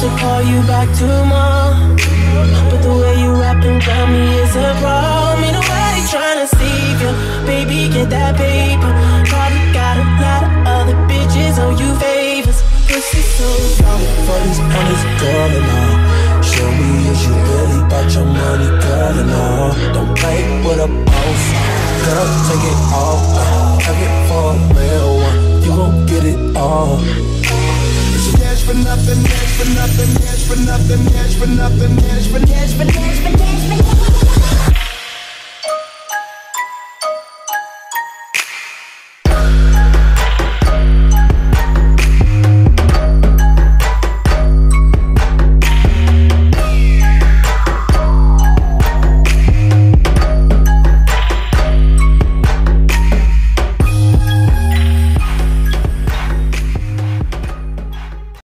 to call you back tomorrow, but the way you rapping got me is a problem. Ain't nobody tryna save you, baby, get that paper. Probably got a lot of other bitches owe you favors. Pussy so dumb. For these honest girl and all, show me is you really about your money, girl and all. Don't play with a boss, girl, take it all. Have it for a real one, you gon' get it all. Cash for nothing, cash for nothing, cash for nothing, cash for nothing, cash for nothing, cash for nothing, cash for nothing.